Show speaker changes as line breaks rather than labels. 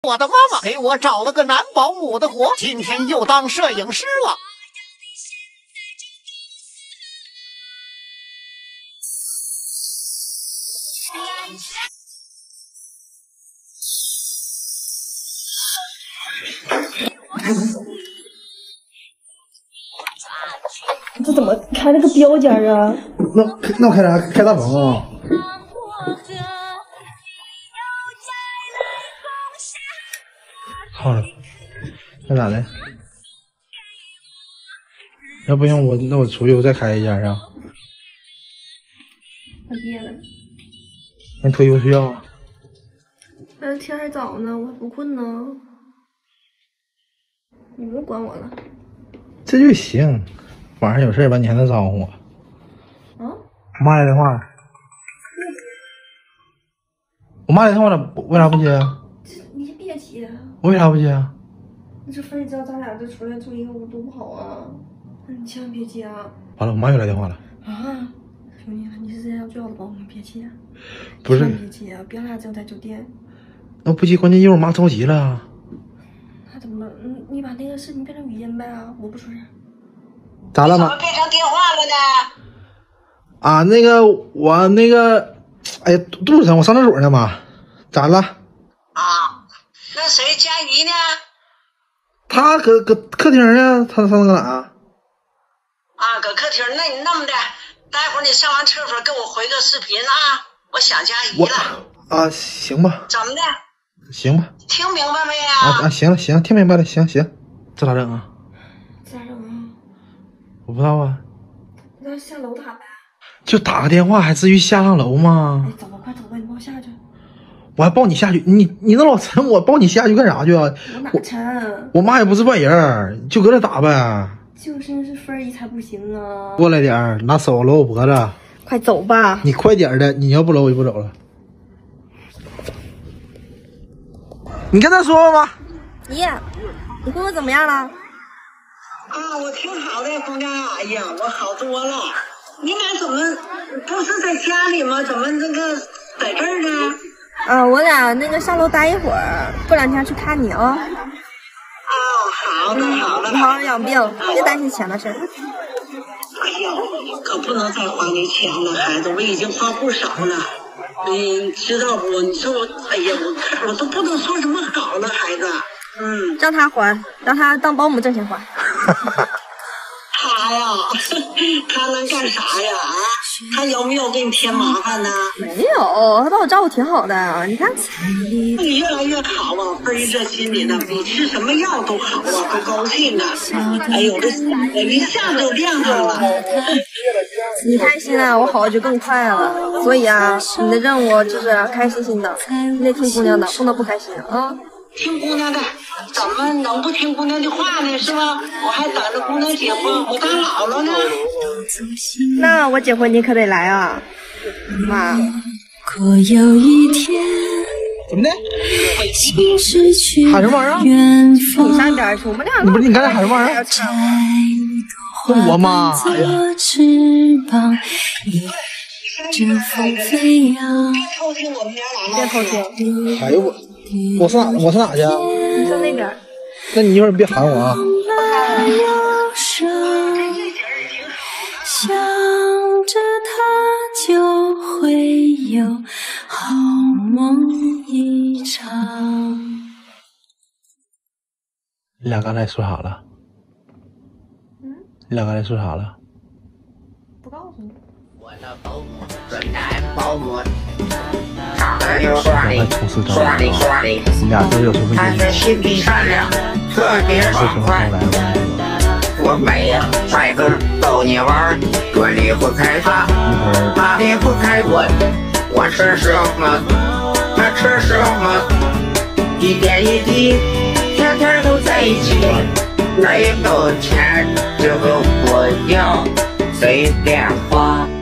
我的妈妈给我找了个男保姆的活，今天又当摄影师了。
这怎么开了个标间啊？
那我开啥？开大棚啊？好了，那咋的？要不行我出去我再开一家啊。
快憋了。
那你脱衣服睡觉啊？
但是天还早呢，我还不困呢。你不用管我了。
这就行，晚上有事吧你还能招呼我。
啊？
我妈来电话了。我妈来电话了，为啥不接啊？
你先别接。
我为啥不接啊？
你这分知道咱俩这出来住一个屋多不好啊！你千万别接啊！
完了，我妈又来电话了。
啊，兄弟，你是真要最好的保姆，别接。
不是，
别接啊！别俩只有在酒店。
那不接，关键一会儿我妈着急了。
那怎么了？你把那个视频变成语音呗啊！我不出声。
咋了吗？
怎么变成电话了呢？
啊，我哎呀，肚子疼，我上厕所呢妈。咋了？
啊，那谁佳怡呢？
他搁客厅呢，他上哪啊？
啊，搁客厅。那你那么的，待会儿你上完厕所给我回个视频啊，我想佳怡了。
啊，行吧。
怎么的？
行吧。
听明白没呀？
行了，听明白了，行，这咋整啊？
咋整啊？
我不知道啊。
那下楼打呗。
就打个电话，还至于下上楼吗？
哎，走吧，快走吧，你帮我下去。
我还抱你下去，你那老沉，我抱你下去干啥去啊？
我哪沉？
我妈也不是坏人，就搁这打呗。
就是分儿一才不行啊！
过来点儿，拿手搂我脖子。
快走吧！
你快点的，你要不搂我就不走了。你跟他说吧。
姨，你工作怎么样了？
啊，我挺好的，冯家。哎呀，我好多了。你俩怎么不是在家里吗？怎么在这儿呢？
我俩上楼待一会儿，过2天去看你啊。
哦，好的。
你好好养病，别担心钱的事儿。
哎呀，可不能再花那钱了，孩子，我已经花不少了。你知道不？你说我，哎呀，我都不能说什么好了，孩子。
让他还，让他当保姆挣钱还。
他呀，他能干啥呀？啊，他有没有给你添麻烦呢？
没有，他把我照顾挺好的。你看，
你越来越好啊，倍儿热心你的，比吃什么药都好啊，都高兴啊。哎呦，这一下子就亮上了。
你开心了，我好就更快了。所以啊，你的任务就是开开心心的，你得听姑娘的，不能不开心啊。
听姑娘的，怎么能不听姑娘的话呢？是吧？我还等着姑娘结婚，我当姥姥呢。
那我结婚你可得来啊，妈。
可有一天，
怎么的？
喊
什么玩意儿？
你上一边去，我们俩。
不是你刚才喊什么玩意儿？我妈。哎呀。
别偷听。
哎呦我上哪去啊？
你上那边。
那你一会儿别喊我啊。
想着他就会有好梦一场。
你俩刚才说啥了？你俩刚才说啥了？
不告诉你。
我的保姆，准男保姆。
刚才同事找我啊，你俩都有什么
他是心地善良，特别爽快。我每呀帅哥逗你玩，这里不开发，那里不开滚。我吃什么，他吃什么，一点一滴，天天都在一起。没有钱就和我要随便花。